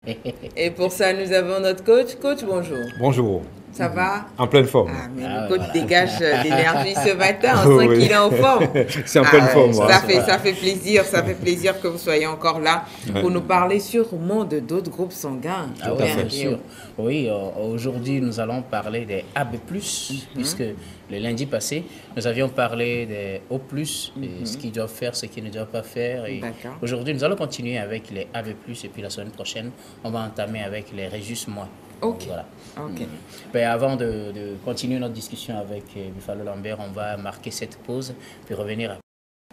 Et pour ça, nous avons notre coach. Coach, bonjour. Bonjour. Ça va? En pleine forme. Ah, mais le coach dégage d'énergie ce matin. On sent qu'il est en forme. C'est en pleine forme. Ça fait plaisir. Ça fait plaisir que vous soyez encore là pour nous parler sûrement de d'autres groupes sanguins. Ah oui, bien sûr. Oui, aujourd'hui, nous allons parler des AB+, puisque le lundi passé, nous avions parlé des O+, et ce qu'ils doivent faire, ce qu'ils ne doivent pas faire. Aujourd'hui, nous allons continuer avec les AB+, et puis la semaine prochaine, on va entamer avec les Régis-moi. Ok. Voilà. Ok. Ben, avant de continuer notre discussion avec Buffalo Lambert, on va marquer cette pause, puis revenir après.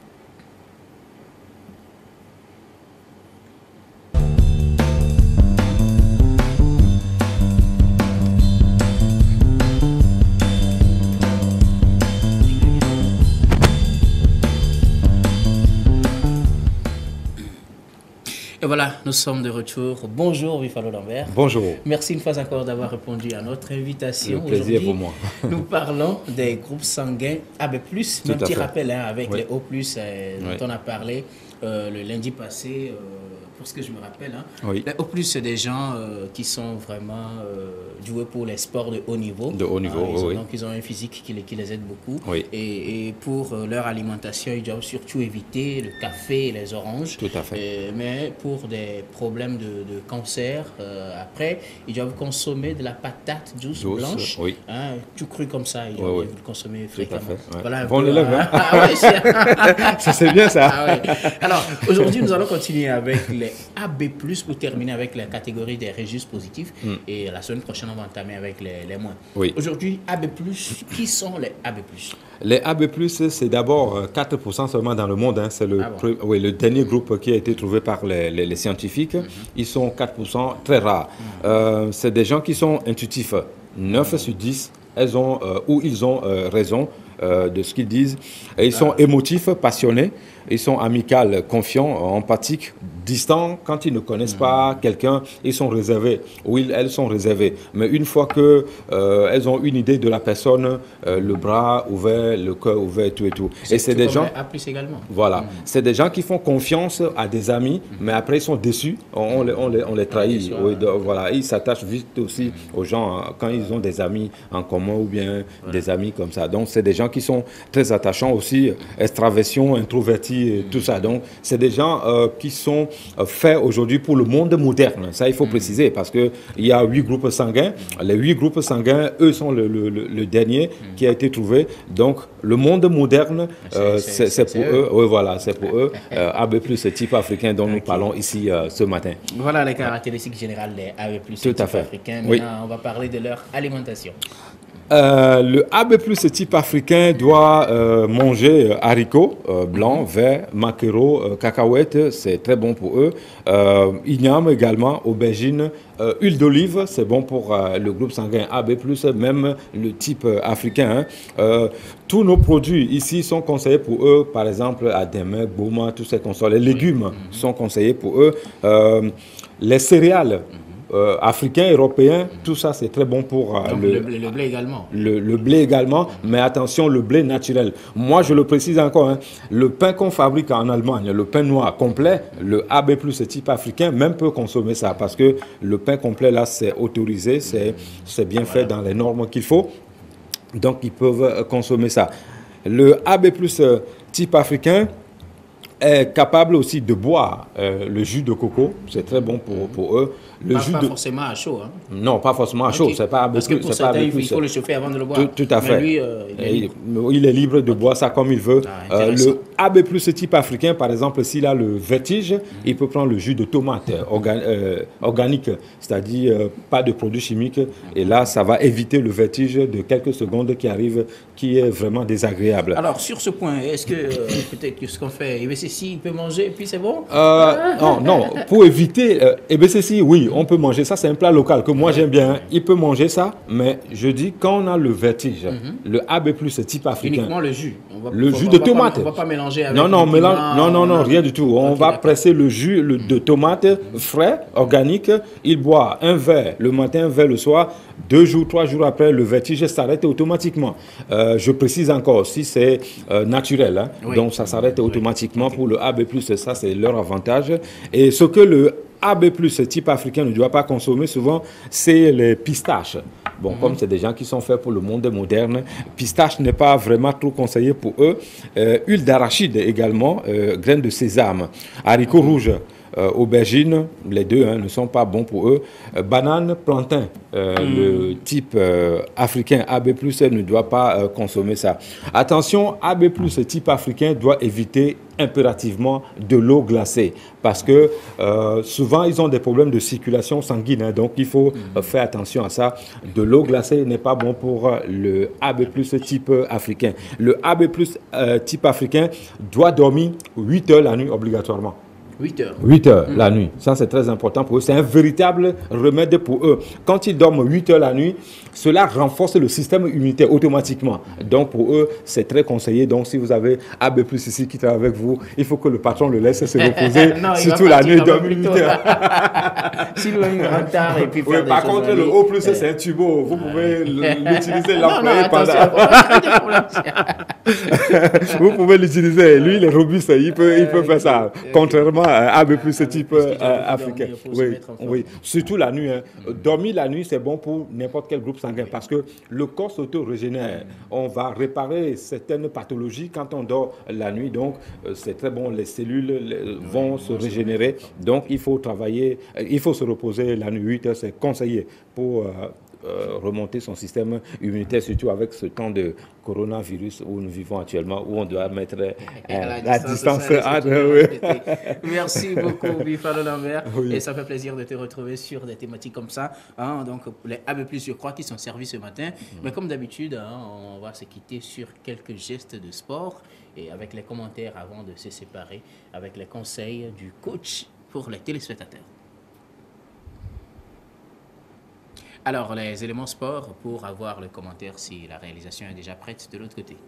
Et voilà, nous sommes de retour. Bonjour Buffalo Lambert. Bonjour. Merci une fois encore d'avoir répondu à notre invitation. Le plaisir pour moi. Nous parlons des groupes sanguins AB+, un petit rappel avec les O+, dont on a parlé le lundi passé. Pour ce que je me rappelle, les O+, c'est des gens qui sont vraiment doués pour les sports de haut niveau. De haut niveau, Donc, ils ont un physique qui les aide beaucoup. Oui. Et pour leur alimentation, ils doivent surtout éviter le café et les oranges. Tout à fait. Mais pour des problèmes de cancer, après, ils doivent consommer de la patate douce blanche. Oui. Tout cru comme ça, ils doivent le consommer fréquemment. Tout à fait. Voilà bon élève, hein? Ça, c'est bien ça. Alors, aujourd'hui, nous allons continuer avec les AB+, pour terminer avec la catégorie des Régis positifs. Et la semaine prochaine, on va entamer avec les moins. Oui. Aujourd'hui, AB+, qui sont les AB+? Les AB+, c'est d'abord 4% seulement dans le monde. C'est le dernier groupe qui a été trouvé par les scientifiques. Ils sont 4% très rares. C'est des gens qui sont intuitifs. 9 sur 10, ils ont raison de ce qu'ils disent. Et ils sont émotifs, passionnés. Ils sont amicaux, confiants, empathiques, distants. Quand ils ne connaissent pas quelqu'un, ils sont réservés. Oui, elles sont réservées. Mais une fois qu'elles ont une idée de la personne, le bras ouvert, le cœur ouvert, tout et tout. Et c'est des gens... A+ également. Voilà. C'est des gens qui font confiance à des amis, mais après ils sont déçus. On les trahit. Voilà. Ils s'attachent vite aussi aux gens quand ils ont des amis en commun ou bien des amis comme ça. Donc c'est des gens qui sont très attachants aussi, extraversion, introvertis, et tout ça. Donc c'est des gens qui sont faits aujourd'hui pour le monde moderne. Ça, il faut préciser parce qu'il y a 8 groupes sanguins. Les 8 groupes sanguins, eux, sont le dernier qui a été trouvé. Donc le monde moderne, c'est pour eux. Oui, voilà, c'est pour eux. AB+, ce type africain dont nous parlons ici ce matin. Voilà les caractéristiques générales des AB+, tout à fait. Africains. Maintenant, on va parler de leur alimentation. Le AB+, ce type africain doit manger haricots blancs, verts, maquereaux, cacahuètes, c'est très bon pour eux. Igname également, aubergines, huile d'olive, c'est bon pour le groupe sanguin AB+, même le type africain. Tous nos produits ici sont conseillés pour eux, par exemple, Ademec, Bouma, tous ces consorts. Les légumes sont conseillés pour eux. Les céréales, africains, européens, tout ça c'est très bon pour le blé également. Le blé également, mais attention, le blé naturel. Moi je le précise encore, le pain qu'on fabrique en Allemagne, le pain noir complet, le AB+, ce type africain, même peut consommer ça parce que le pain complet là c'est autorisé, c'est bien fait dans les normes qu'il faut, donc ils peuvent consommer ça. Le AB+, type africain est capable aussi de boire le jus de coco, c'est très bon pour eux. Pas forcément à chaud. Non, pas forcément à chaud. C'est pas parce que pour certains, il faut le chauffer avant de le boire. Tout à fait. Mais lui, il est libre de boire ça comme il veut. Le AB+, ce type africain, par exemple, s'il a le vertige, il peut prendre le jus de tomate organique, c'est-à-dire pas de produits chimiques. Et là, ça va éviter le vertige de quelques secondes qui est vraiment désagréable. Alors, sur ce point, est-ce que peut-être que ce qu'on fait, EBCC, il peut manger et puis c'est bon? Non, pour éviter EBCC, oui, on peut manger ça, c'est un plat local que moi j'aime bien. Il peut manger ça, mais je dis quand on a le vertige, le AB+, ce type africain. Uniquement le jus. Le jus de tomate. On ne va pas mélanger mélanger avec Non, non, du piment, non, rien du tout. On va presser le jus de tomate frais, organique. Il boit un verre le matin, un verre le soir. 2 jours, 3 jours après, le vertige s'arrête automatiquement. Je précise encore, si c'est naturel, hein, oui. Donc ça s'arrête automatiquement. Pour le AB+, ça c'est leur avantage. Et ce que le AB+, type africain, ne doit pas consommer souvent, c'est les pistaches. Bon, comme c'est des gens qui sont faits pour le monde moderne, pistache n'est pas vraiment trop conseillé pour eux. Huile d'arachide également, graines de sésame, haricots rouges, aubergines, les deux ne sont pas bons pour eux. Banane, plantain, le type africain AB+, ne doit pas consommer ça. Attention, AB+, type africain doit éviter impérativement de l'eau glacée parce que souvent ils ont des problèmes de circulation sanguine, hein, donc il faut faire attention à ça. De l'eau glacée n'est pas bon pour le AB+ type africain. Le AB+ type africain doit dormir 8 heures la nuit obligatoirement. 8 heures. 8 heures la nuit. Ça, c'est très important pour eux. C'est un véritable remède pour eux. Quand ils dorment 8 heures la nuit, cela renforce le système immunitaire automatiquement. Donc, pour eux, c'est très conseillé. Donc, si vous avez AB+ ici qui travaille avec vous, il faut que le patron le laisse se reposer. Non, surtout la nuit, dormir 8 heures. S'il va une retard et puis faire par contre, le O+, c'est un tubo. Vous pouvez l'utiliser, l'employer pendant... Vous pouvez l'utiliser. Lui, il est robuste. Il peut faire ça. Contrairement AB+, ce type africain. Oui. Surtout la nuit. Dormir la nuit, c'est bon pour n'importe quel groupe sanguin parce que le corps s'auto-régénère. On va réparer certaines pathologies quand on dort la nuit. Donc, c'est très bon. Les cellules vont se régénérer. Donc, il faut travailler, il faut se reposer la nuit. 8 heures, c'est conseillé pour remonter son système immunitaire, surtout avec ce temps de coronavirus où nous vivons actuellement, où on doit mettre la distance. Merci beaucoup, Bifalo Lambert. Oui. Et ça fait plaisir de te retrouver sur des thématiques comme ça. Hein, donc, les AB+, je crois, qui sont servis ce matin. Mais comme d'habitude, on va se quitter sur quelques gestes de sport et avec les commentaires avant de se séparer, avec les conseils du coach pour les téléspectateurs. Alors, les éléments sport pour avoir le commentaire si la réalisation est déjà prête de l'autre côté.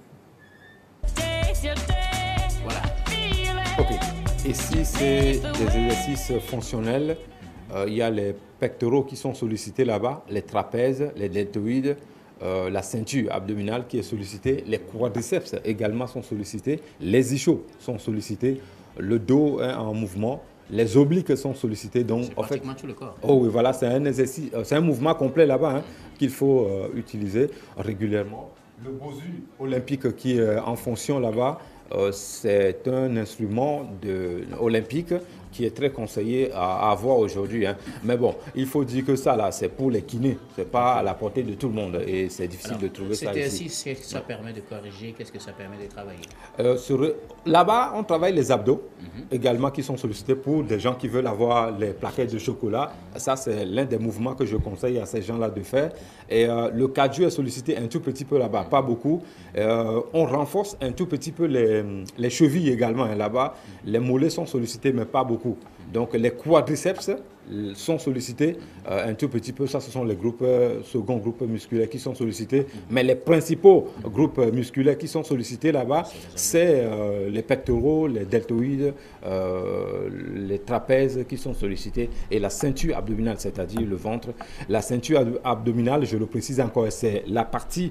Voilà. OK. Ici, c'est des exercices fonctionnels. Il y a les pectoraux qui sont sollicités là-bas, les trapèzes, les deltoïdes, la ceinture abdominale qui est sollicitée, les quadriceps également sont sollicités, les ischios sont sollicités, le dos est en mouvement. Les obliques sont sollicités, donc en fait, tout le corps. Oh oui, voilà, c'est un exercice, c'est un mouvement complet là-bas qu'il faut utiliser régulièrement. Le bosu olympique qui est en fonction là-bas, c'est un instrument olympique qui est très conseillé à avoir aujourd'hui. Mais bon, il faut dire que ça, là, c'est pour les kinés. Ce n'est pas à la portée de tout le monde. Et c'est difficile de trouver ça ici. Qu'est-ce que ça permet de corriger? Qu'est-ce que ça permet de travailler? Là-bas, on travaille les abdos également qui sont sollicités pour des gens qui veulent avoir les plaquettes de chocolat. Ça, c'est l'un des mouvements que je conseille à ces gens-là de faire. Et le cardio est sollicité un tout petit peu là-bas, pas beaucoup. On renforce un tout petit peu les chevilles également là-bas. Les mollets sont sollicités, mais pas beaucoup. Donc les quadriceps sont sollicités un tout petit peu. Ça, ce sont les second groupes musculaires qui sont sollicités. Mais les principaux groupes musculaires qui sont sollicités là-bas, c'est les pectoraux, les deltoïdes, les trapèzes qui sont sollicités et la ceinture abdominale, c'est-à-dire le ventre. La ceinture abdominale, je le précise encore, c'est la partie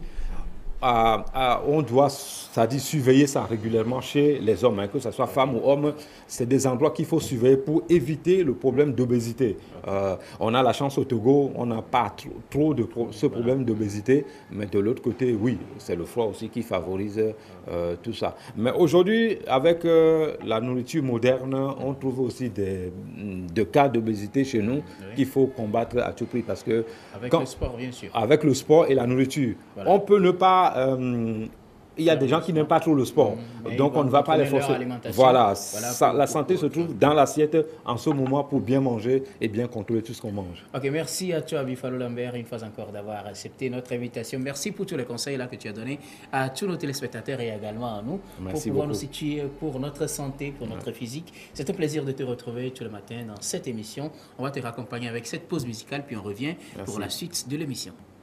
on doit, c'est-à-dire surveiller ça régulièrement chez les hommes, que ce soit femme ou homme. C'est des endroits qu'il faut surveiller pour éviter le problème d'obésité. On a la chance au Togo, on n'a pas trop de ce problème d'obésité, mais de l'autre côté, oui, c'est le froid aussi qui favorise tout ça. Mais aujourd'hui, avec la nourriture moderne, on trouve aussi des cas d'obésité chez nous qu'il faut combattre à tout prix parce que avec le sport, bien sûr. Avec le sport et la nourriture, on peut ne pas il y a des gens qui n'aiment pas trop le sport, donc on ne va pas les forcer. Voilà, la santé se trouve dans l'assiette en ce moment pour bien manger et bien contrôler tout ce qu'on mange. Ok, merci à toi, Bifalo Lambert, une fois encore d'avoir accepté notre invitation. Merci pour tous les conseils là que tu as donnés à tous nos téléspectateurs et également à nous pour pouvoir nous situer pour notre santé, pour notre physique. C'est un plaisir de te retrouver tous les matins dans cette émission. On va te raccompagner avec cette pause musicale, puis on revient pour la suite de l'émission.